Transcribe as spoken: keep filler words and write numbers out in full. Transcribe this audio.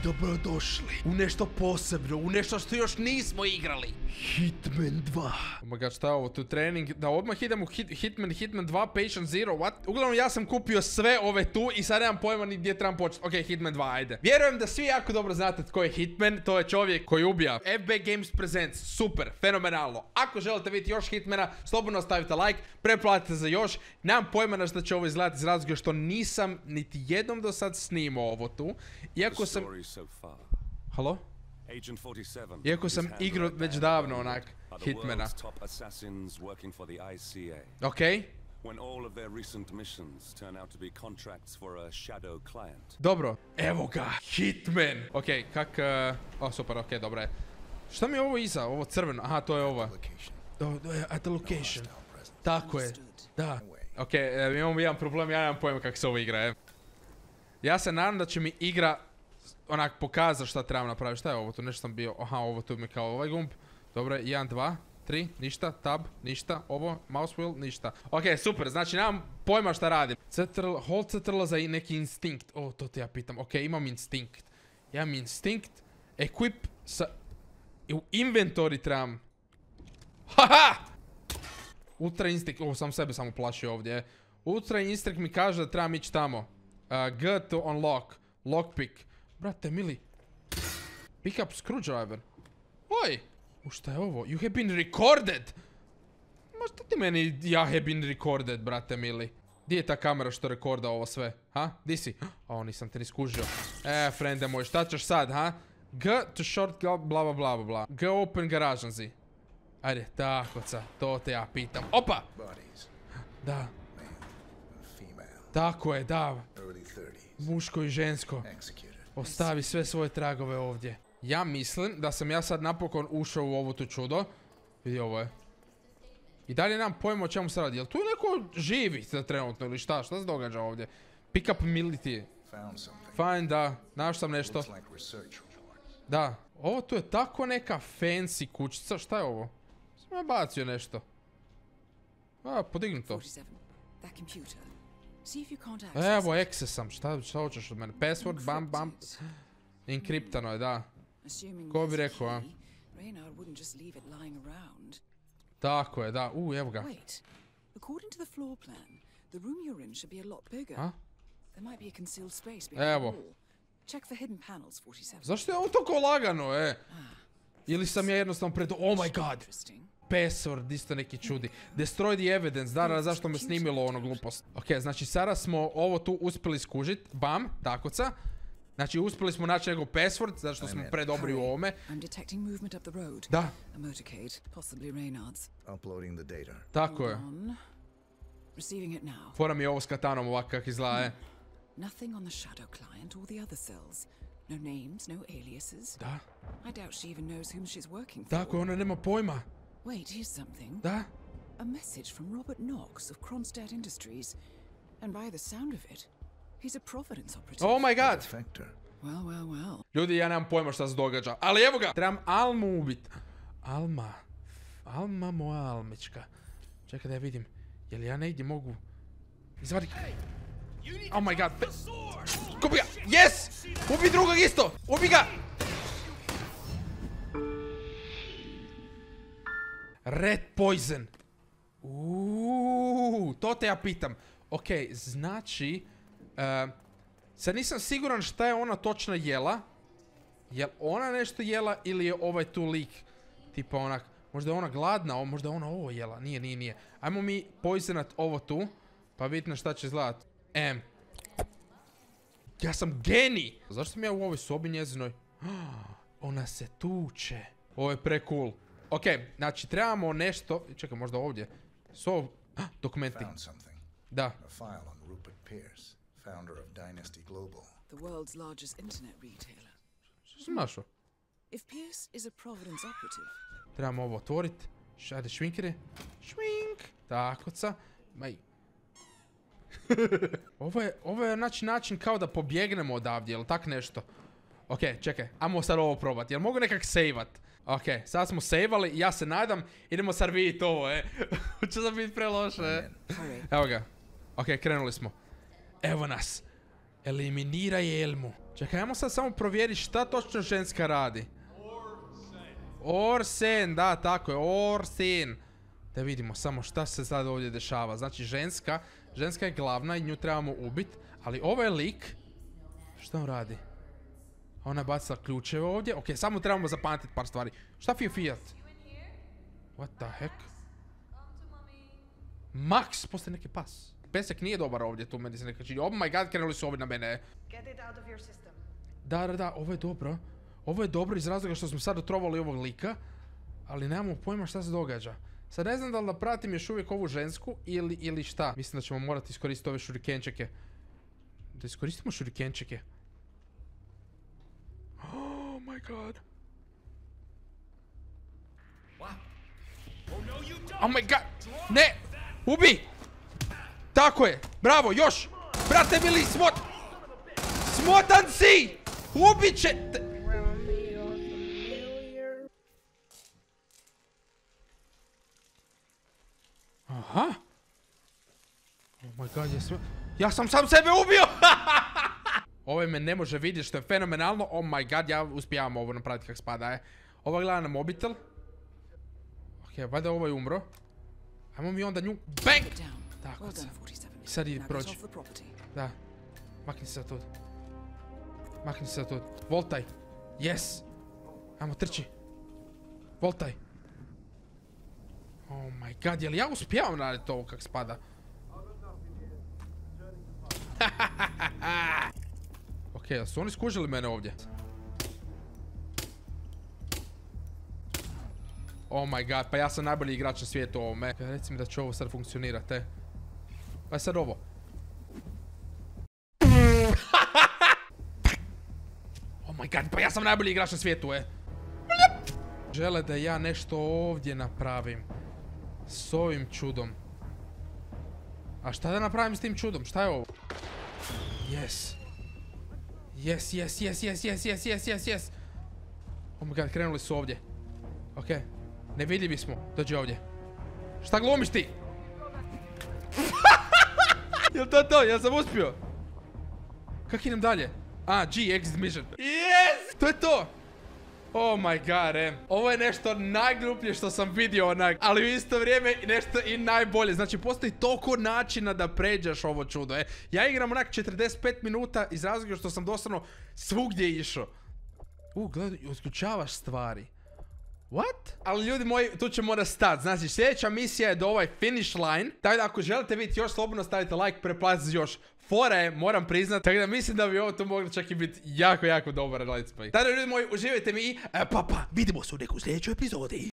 dobrodošli u nešto posebno, u nešto što još nismo igrali. Hitman dva. Oh my god, šta je ovo, tu trening, da odmah idem u hit, Hitman, Hitman dva, Patient Zero, what? Uglavnom ja sam kupio sve ove tu i sad nemam pojma ni gdje trebam početi. Ok, Hitman dva, ajde. Vjerujem da svi jako dobro znate tko je Hitman, to je čovjek koji ubija. F B Games Presents, super, fenomenalno. Ako želite vidjeti još Hitmana, slobodno stavite like, preplatite za još. Nemam pojma na što će ovo izgledati iz razloga što nisam niti jednom do sad snimao ovo tu. Iako sam... Halo? Iako sam igrao već davno onak Hitmana. Okej. Dobro, evo ga, Hitman. Okej, kak... Uh... O, super, okej, dobro je. Šta mi je ovo iza? Ovo crveno? Aha, to je ova. At the location. Tako je, da. Okej, uh, imamo jedan problem, ja nemam pojma kako se ovo igra, je. Ja se nadam da će mi igra onak pokazati šta trebam napraviti. Šta je ovo? Tu nešto sam bio. Aha, ovo tu mi kao ovaj gumb. Dobro, jedan, dva, tri, ništa. Tab, ništa. Ovo, mouse wheel, ništa. Ok, super. Znači, nemam pojma šta radim. Ctrl, hold Ctrl za neki instinkt. O, to te ja pitam. Ok, imam instinkt. Ja imam instinkt. Equip sa... U inventory trebam... Haha! Ultra instinct. O, sam sebe sam uplašio ovdje. Ultra instinct mi kaže da trebam ići tamo. Uh, G to unlock. Lockpick. Brate, mili. Pick up screwdriver. Oj! U šta je ovo? You have been recorded! Ma šta ti meni ja have been recorded, brate, mili? Di je ta kamera što rekorda ovo sve? Ha? Di si? O, nisam te ni skužio. E, frende moj, šta ćeš sad, ha? G to short, bla bla bla bla bla. G open garažanzi. Ajde, tako ca, to te ja pitam. Opa! Da. Tako je, da. Muško i žensko. Ostavi sve svoje tragove ovdje. Ja mislim da sam ja sad napokon ušao u ovo tu čudo. Vidi, ovo je. I dalje nemam pojma o čemu se radi. Jel tu neko živi trenutno ili šta? Šta se događa ovdje? Pick up mility. Fine, da. Našao sam nešto. Da. Ovo tu je tako neka fancy kućica. Šta je ovo? Sam ja bacio nešto. A, podignuto. Evo, access sam. Šta, šta hoćeš od mene? Password, bam, bam. Enkriptano je, da. Ko bi rekao, a? Tako je, da. U, evo ga. A? Evo. Zašto je ovo toliko lagano, e? Ili sam ja jednostavno pred... Oh my god! Password, isto neki čudi. Destroy the evidence, da, zašto me snimilo ono glupost. Ok, znači sada smo ovo tu uspjeli skužit. Bam, takoca. Znači uspjeli smo naći njegov password, zato što smo predobri u ovome. Da. Tako je. Fora mi je ovo s katanom ovako kak izgleda, je. Nothing on the shadow client or the other cells. No names, no aliases. Da. I doubt she even knows whom she's working for. Tako je, ona nema pojma. Wait, here's something. Da. A message from Robert Knox of Kronstadt Industries. And by the sound of it, he's a Providence operative. Oh my god. Well, well, well. Ljudi, ja nemam pojma šta se događa. Ali evo ga. Trebam Almu ubit. Alma. Alma moja Almička. Čekaj da ja vidim. Jel ja negdje mogu... Izvadi... Oh my god. Kupi ga. Yes! Ubi drugog isto. Ubi ga. Red poison. Uuuu. To te ja pitam. Ok, znači... Uh, sad nisam siguran šta je ona točno jela. Jel ona nešto jela ili je ovaj tu lik tipa onak... Možda je ona gladna, možda je ona ovo jela. Nije, nije, nije. Ajmo mi poisonat ovo tu. Pa vidite na šta će izgledat. Em. Ja sam genij! Zašto sam ja u ovoj sobi njezinoj? Ona se tuče. Ovo je pre cool. Ok, znači trebamo nešto... Čekaj, možda ovdje. So... Dokumenti. Da. The world's largest internet retailer. Što sam našao? If Pierce is a Providence operative. Trebamo ovo otvorit. Ajde, švinkere. Švink! Takoca. Maj. Ovo je, ovo je znači način kao da pobjegnemo odavdje, ili tak nešto. Ok, čekaj, ajmo sad ovo probati. Jel mogu nekak sejvat? Ok, sad smo sejvali, ja se nadam, idemo sad vidjeti ovo, e. Će da biti preloše, e. Evo ga. Ok, krenuli smo. Evo nas. Eliminiraj Elmu. Čekaj, ajmo sad samo provjeriti šta točno ženska radi. Orsen, da, tako je, Orsen. Da vidimo samo šta se sad ovdje dešava. Znači, ženska, ženska je glavna i nju trebamo ubiti. Ali ovaj lik, šta on radi? Ona je bacila ključeve ovdje. Ok, samo trebamo zapamtiti par stvari. Šta fi je Fiat? What the heck? Max, postoji neki pas. Pesek nije dobar ovdje, tu meni se neka čini. Oh my god, krenuli su ovdje na mene. Da, da, da, ovo je dobro. Ovo je dobro iz razloga što smo sad otrovali ovog lika. Ali nemamo pojma šta se događa. Sad ne znam da li da pratim još uvijek ovu žensku ili, ili šta. Mislim da ćemo morati iskoristiti ove šurikenčeke. Da iskoristimo šurikenčeke. Oh my god. Oh my god. Ne! Ubi! Tako je! Bravo, još! Brate mili, smot! Smotan si! Ubit će te! Aha! Oh my god, jesam... Ja sam sam sebe ubio! Ovaj me ne može vidjeti što je fenomenalno. Oh my god, ja uspijavam ovo napraviti kak spada, je. Ova gleda na mobitel. Ok, valjda ovo je umro. Ajmo mi onda nju... Bang! Tako se. I sad idi proći. Da. Makni se od. Makni se od. Voltaj. Yes. Ajmo, trči. Voltaj. Oh my god, jel ja uspijavam raditi ovo kak spada? Ok, jel su oni skužili mene ovdje? Oh my god, pa ja sam najbolji igrač na svijetu u ovome. Reci mi da će ovo sad funkcionirati, e. Pa je sad ovo. Oh my god, pa ja sam najbolji igrač na svijetu, e. Žele da ja nešto ovdje napravim. S ovim čudom. A šta da napravim s tim čudom? Šta je ovo? Yes. Yes, yes, yes, yes, yes, yes, yes, yes, yes. Oh my god, krenuli su ovdje. Okej. Okay. Nevidljivi smo. Dođi ovdje. Šta glumiš ti? Jel to to? Ja sam uspio. Kak idem dalje? A, G, exit mission. Yes! To je to! Oh my god, e. Ovo je nešto najgluplje što sam vidio onak. Ali u isto vrijeme nešto i najbolje. Znači, postoji toliko načina da pređeš ovo čudo, e. Ja igram onak četrdeset pet minuta iz razloga što sam doslovno svugdje išao. U, gledaj, isključavaš stvari. What? Ali ljudi moji, tu će morat stati. Znači, sljedeća misija je do ovaj finish line. Tako da ako želite vidjeti još, slobodno stavite like, preplatite još. Fora je, moram priznat. Tako da mislim da bi ovo tu moglo čak i biti jako, jako dobar let's play. Tako da ljudi moji, uživajte mi i pa pa, vidimo se u nekoj sljedećoj epizodi.